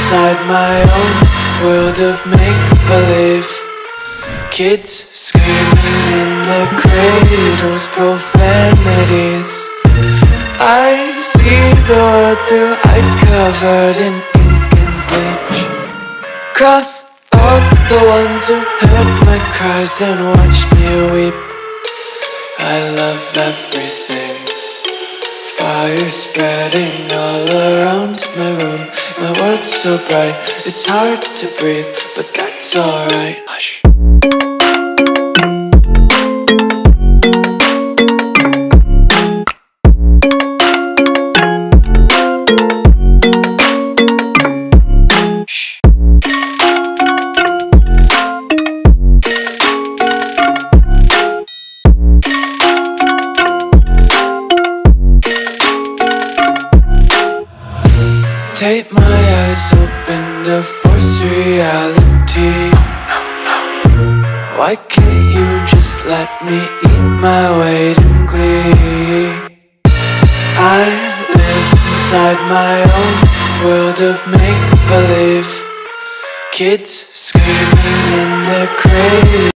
inside my own world of make-believe. Kids screaming in their cradles, profanities. I see the world through ice covered in ink and bleach. Cross out the ones who heard my cries and watched me weep. I love everything. Fire spreading all around my room. My world's so bright, it's hard to breathe, but that's alright. Hush. Take my eyes open to force reality. Why can't you just let me eat my weight in glee? I live inside my own world of make-believe. Kids screaming in their cradles.